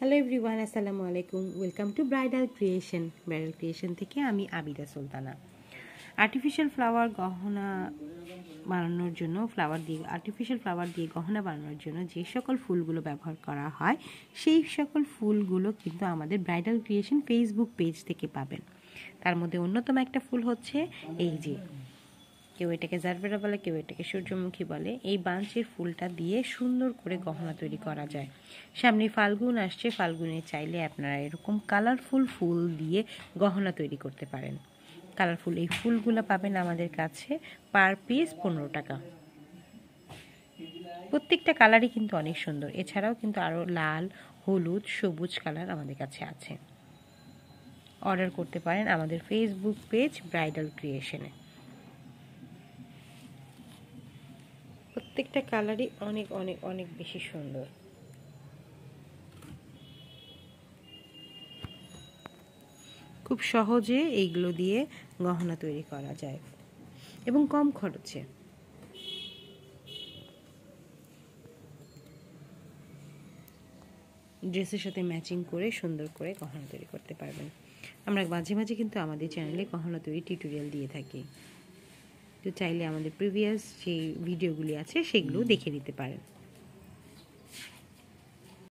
Hello everyone, আসসালামু আলাইকুম। Welcome to bridal creation থেকে আমি আবিদা সুলতানা। আর্টিফিশিয়াল ফ্লাওয়ার গহনা বানানোর জন্য আর্টিফিশিয়াল ফ্লাওয়ার দিয়ে গহনা বানানোর জন্য যে সকল ফুলগুলো ব্যবহার করা হয় সেই সকল ফুলগুলো কিন্তু আমাদের ব্রাইডাল ক্রিয়েশন ফেসবুক পেজ থেকে পাবেন। তার মধ্যে অন্যতম একটা ফুল হচ্ছে এই যে, কেউ এটাকে জারবেরা বলে, কেউ এটাকে সূর্যমুখী বলে। এই বাঞ্চের ফুলটা দিয়ে সুন্দর করে গহনা তৈরি করা যায়। সামনে ফাল্গুন আসছে, ফাল্গুনে চাইলে আপনারা এরকম কালারফুল ফুল দিয়ে গহনা তৈরি করতে পারেন। কালারফুল এই ফুলগুলো পাবেন আমাদের কাছে পার পিস 15 টাকা। প্রত্যেকটা কালারই কিন্তু অনেক সুন্দর। এছাড়াও কিন্তু আরও লাল, হলুদ, সবুজ কালার আমাদের কাছে আছে। অর্ডার করতে পারেন আমাদের ফেসবুক পেজ ব্রাইডাল ক্রিয়েশনে। প্রত্যেকটা কালারই অনেক অনেক অনেক বেশি সুন্দর। খুব সহজে এইগুলো দিয়ে গহনা তৈরি করা যায় এবং কম খরচে। ড্রেসের সাথে ম্যাচিং করে সুন্দর করে গহনা তৈরি করতে পারবেন। আমরা মাঝে মাঝে কিন্তু আমাদের চ্যানেলে গহনা তৈরি টিউটোরিয়াল দিয়ে থাকি, তো চাইলে আমাদের প্রিভিয়াস যে ভিডিওগুলি আছে সেগুলো দেখে নিতে পারেন।